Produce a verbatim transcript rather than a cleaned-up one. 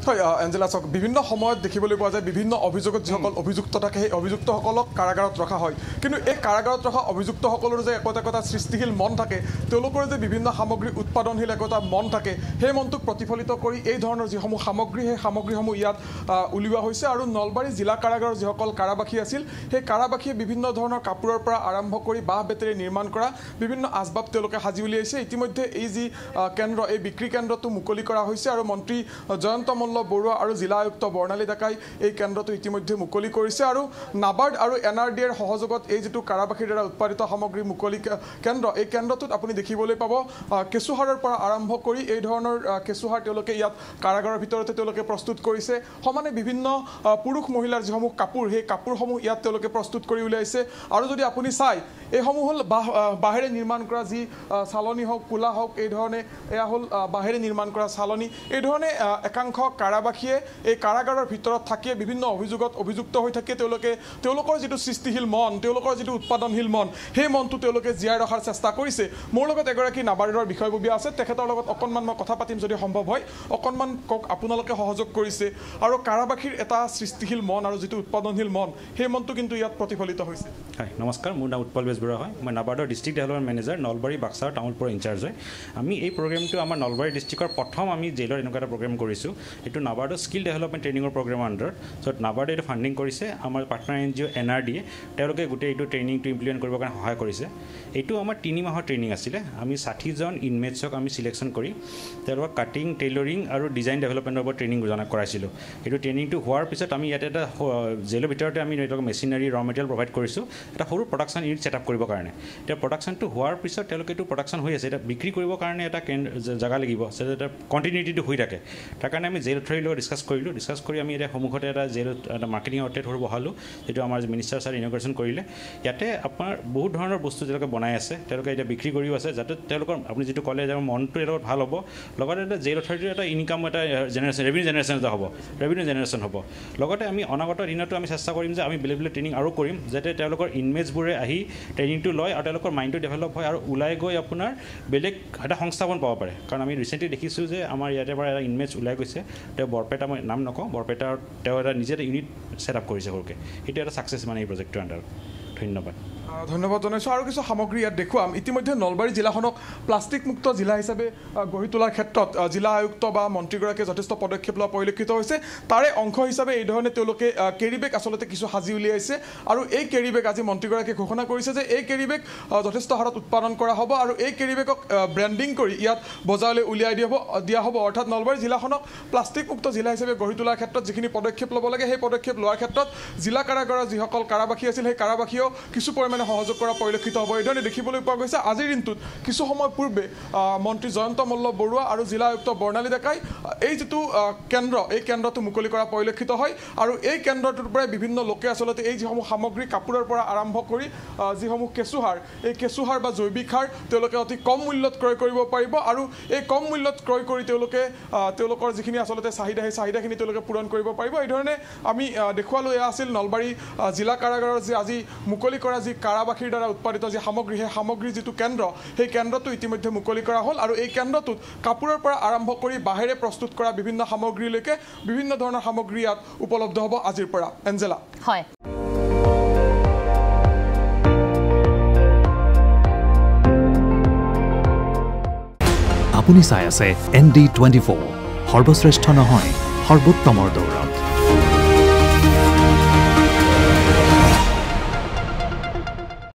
হয় এঞ্জেলা চক বিভিন্ন সময়ত দেখিবলৈ পোৱা যায় বিভিন্ন অভিযোগত যিসকল অভিযুক্ত থাকে সেই অভিযুক্তসকলক কাৰাগাৰত ৰখা হয় কিন্তু এই কাৰাগাৰত ৰখা অভিযুক্তসকলৰ যে একোটা একোটা সৃষ্টিশীল মন থাকে তেওঁলোকৰ যে বিভিন্ন সামগ্ৰী উৎপাদনশীল একোটা মন থাকে সেই মনটোক প্ৰতিফলিত কৰি এই ধৰণৰ যিসমূহ সামগ্ৰী সেই সামগ্ৰীসমূহ ইয়াত উলিওৱা হৈছে আৰু নলবাৰী জিলা কাৰাগাৰৰ যিসকল কাৰাবাসী আছিল সেই কাৰাবাসীয়ে বিভিন্ন ধৰণৰ কাপোৰৰ পৰা আৰম্ভ কৰি বাঁহ বেতেৰে নিৰ্মাণ কৰা বিভিন্ন আচবাব তেওঁলোকে সাজি উলিয়াইছে ইতিমধ্যে এই যি কেন্দ্ৰ এই বিক্ৰী কেন্দ্ৰটো মুকলি কৰা হৈছে আৰু মন্ত্ৰী জয়ন্ত মল্ল বৰুৱা আৰু জিলা আয়ুক্ত বৰ্ণালী ডেকাই এই কেন্দ্ৰটো ইতিমধ্যে মুকলি কৰিছে আৰু নাবাৰ্ড আৰু এন আৰ ডি এৰ সহযোগত এই যেটো কাৰাবাসীৰ দ্বাৰা উৎপাদিত সামগ্ৰী মুকলি কেন্দ্ৰ এই কেন্দ্ৰটোত আপুনি দেখিবলৈ পাব কেঁচুসাৰৰ পৰা আৰম্ভ কৰি এই ধৰণৰ কেঁচুসাৰ তেওঁলোকে ইয়াত কাৰাগাৰৰ ভিতৰতে তেওঁলোকে প্ৰস্তুত কৰিছে সমানে বিভিন্ন পুৰুষ মহিলাৰ যিসমূহ কাপোৰ সেই কাপোৰসমূহ ইয়াত তেওঁলোকে প্ৰস্তুত কৰি উলিয়াইছে আৰু যদি আপুনি চাই এইসমূহ হ'ল বাহেৰে নিৰ্মাণ কৰা যি চালনী হওক কোলা হওক এই ধৰণে এয়া হ'ল বাহেৰে নিৰ্মাণ কৰা চালনী এই ধৰণে একাংশ কাৰাবাসীয়ে এই কাৰাগাৰৰ ভিতৰত থাকিয়ে বিভিন্ন অভিযোগত অভিযুক্ত হৈ থাকে তেওঁলোকে তেওঁলোকৰ যিটো সৃষ্টিশীল মন তেওঁলোকৰ যিটো উৎপাদনশীল মন সেই মনটো তেওঁলোকে জীয়াই ৰখাৰ চেষ্টা কৰিছে মোৰ লগত এগৰাকী নাবাৰ্ডৰ বিষয়ববীয়া আছে তেখেতৰ লগত অকণমান মই কথা পাতিম যদি সম্ভৱ হয় অকণমান কওক আপোনালোকে সহযোগ কৰিছে আৰু কাৰাবাসীৰ এটা সৃষ্টিশীল মন আৰু যিটো উৎপাদনশীল মন সেই মনটো কিন্তু ইয়াত প্ৰতিফলিত হৈছে হয় নমস্কাৰ মোৰ নাম উপলব বৰুৱা হয় মই নাবাৰ্ডৰ district development manager Nalbari Baksa টাউনপুৰ ইনচাৰ্জ হয় আমি এই প্ৰগ্ৰেমটো আমাৰ নলবাৰী ডিষ্ট্ৰিক্টৰ প্ৰথম আমি জেলৰ এনেকুৱা এটা প্ৰগ্ৰেম কৰিছোঁ এইটো নাবাৰ্ডৰ স্কিল ডেভেলপমেণ্ট ট্ৰেইনিঙৰ প্ৰগ্ৰেমৰ আণ্ডাৰত য'ত নাবাৰ্ডে এইটো ফাণ্ডিং কৰিছে আমাৰ partner N G O' N R D A তেওঁলোকে গোটেই এইটো ট্ৰেইনিংটো ইমপ্লিমেণ্ট কৰিবৰ কাৰণে সহায় কৰিছে এইটো আমাৰ তিনি মাহৰ ট্ৰেইনিং আছিলে আমি ষাঠিজন ইনমেটছক আমি চিলেকশ্যন কৰি তেওঁলোকক কাটিং টেইলৰিং আৰু ডিজাইন ডেভেলপমেণ্টৰ ওপৰত ট্ৰেইনিং জনা কৰাইছিলোঁ এইটো ট্ৰেইনিংটো হোৱাৰ পিছত আমি ইয়াতে এটা জেলৰ ভিতৰতে আমি তেওঁলোকক মেচিনাৰী ৰ মেটেৰিয়েল প্ৰভাইড কৰিছোঁ এটা সৰু প্ৰডাকশ্যন ইউনিট ছেটআপ কৰিবৰ কাৰণে এতিয়া প্ৰডাকশ্যনটো হোৱাৰ পিছত তেওঁলোকে এইটো প্ৰডাকশ্যন হৈ আছে এতিয়া বিক্ৰী কৰিবৰ কাৰণে এটা জেগা লাগিব যাতে এটা কণ্টিনিউটিটো হৈ থাকে তাৰ কাৰণে আমি জেল অথৰিটিৰ লগত ডিছকাছ কৰিলোঁ ডিছকাছ কৰি আমি এতিয়া সন্মুখতে এটা জেল এটা মাৰ্কেটিং আউটলেট সৰু বহালোঁ যিটো আমাৰ মিনিষ্টাৰ ছাৰ ইনগ্ৰেশ্যন কৰিলে ইয়াতে আপোনাৰ বহুত ধৰণৰ বস্তু তেওঁলোকে বনাই আছে তেওঁলোকে এতিয়া বিক্ৰী কৰিও আছে যাতে তেওঁলোকৰ আপুনি যিটো ক'লে যে মনটো লগত ভাল হ'ব লগতে এটা জেল অথৰিটিৰ এটা ইনকাম এটা জেনেৰেশ্যন ৰেভিনিউ জেনেৰেশ্যন এটা হ'ব ৰেভিনিউ জেনেৰেশ্যন হ'ব লগতে আমি অনাগত দিনতো আমি চেষ্টা কৰিম যে আমি বেলেগ বেলেগ ট্ৰেইনিং আৰু কৰিম যাতে তেওঁলোকৰ ইনমেটছবোৰে আহি ট্ৰেইনিংটো লয় আৰু তেওঁলোকৰ মাইণ্ডটো ডেভেলপ হয় আৰু ওলাই গৈ আপোনাৰ বেলেগ এটা সংস্থাপন পাব পাৰে কাৰণ আমি ৰিচেণ্টলি দেখিছোঁ যে আমাৰ ইয়াতে পৰা এটা ইনমেটছ ওলাই গৈছে তেওঁ বৰপেটা মই নাম নকওঁ বৰপেটাৰ তেওঁ এটা নিজে এটা ইউনিট ছেটআপ কৰিছে সৰুকৈ সেইটো এটা ছাকচেছ মানে এই প্ৰজেক্টটোৰ আণ্ডাৰত ধন্যবাদ ধন্যবাদ জনাইছোঁ আৰু কিছু সামগ্ৰী ইয়াত দেখুৱাম ইতিমধ্যে নলবাৰী জিলাখনক প্লাষ্টিক মুক্ত জিলা হিচাপে গঢ়ি তোলাৰ ক্ষেত্ৰত জিলা আয়ুক্ত বা মন্ত্ৰীগৰাকীয়ে যথেষ্ট পদক্ষেপ লোৱা পৰিলক্ষিত হৈছে তাৰে অংশ হিচাপে এই ধৰণে তেওঁলোকে কেৰি বেগ আচলতে কিছু সাজি উলিয়াইছে আৰু এই কেৰি বেগ আজি মন্ত্ৰীগৰাকীয়ে ঘোষণা কৰিছে যে এই কেৰি বেগ যথেষ্ট হাৰত উৎপাদন কৰা হ'ব আৰু এই কেৰি বেগক ব্ৰেণ্ডিং কৰি ইয়াত বজাৰলৈ উলিয়াই দিয়া হ'ব দিয়া হ'ব অৰ্থাৎ নলবাৰী জিলাখনক প্লাষ্টিক মুক্ত জিলা হিচাপে গঢ়ি তোলাৰ ক্ষেত্ৰত যিখিনি পদক্ষেপ ল'ব লাগে সেই পদক্ষেপ লোৱাৰ ক্ষেত্ৰত জিলা কাৰাগাৰৰ যিসকল কাৰাবাসী আছিল সেই কাৰাবাসীয়েও কিছু পৰিমাণে সহযোগ কৰা পৰিলক্ষিত হ'ব এই ধৰণে দেখিবলৈ পোৱা গৈছে আজিৰ দিনটোত কিছু সময় পূৰ্বে মন্ত্ৰী জয়ন্ত মল্ল বৰুৱা আৰু জিলা আয়ুক্ত বৰ্ণালী ডেকাই এই যিটো কেন্দ্ৰ এই কেন্দ্ৰটো মুকলি কৰা পৰিলক্ষিত হয় আৰু এই কেন্দ্ৰটোৰ পৰাই বিভিন্ন লোকে আচলতে এই যিসমূহ সামগ্ৰী কাপোৰৰ পৰা আৰম্ভ কৰি যিসমূহ কেঁচুসাৰ এই কেঁচুসাৰ বা জৈৱিক সাৰ তেওঁলোকে অতি কম মূল্যত ক্ৰয় কৰিব পাৰিব আৰু এই কম মূল্যত ক্ৰয় কৰি তেওঁলোকে তেওঁলোকৰ যিখিনি আচলতে চাহিদা সেই চাহিদাখিনি তেওঁলোকে পূৰণ কৰিব পাৰিব এই ধৰণে আমি দেখুৱালোঁ এয়া আছিল নলবাৰী জিলা কাৰাগাৰৰ যি আজি মুকলি কৰা যি কাৰাবাসীৰ দ্বাৰা উৎপাদিত যি সামগ্ৰী সেই সামগ্ৰীৰ যিটো কেন্দ্ৰ সেই কেন্দ্ৰটো ইতিমধ্যে মুকলি কৰা হ'ল আৰু এই কেন্দ্ৰটোত কাপোৰৰ পৰা আৰম্ভ কৰি বাঁহেৰে প্ৰস্তুত কৰা বিভিন্ন সামগ্ৰীলৈকে বিভিন্ন ধৰণৰ সামগ্ৰী ইয়াত উপলব্ধ হ'ব আজিৰ পৰা এঞ্জেলা হয় আপুনি চাই আছে এন ডি টুৱেণ্টি ফ'ৰ সৰ্বশ্ৰেষ্ঠ নহয় সৰ্বোত্তমৰ দৌৰ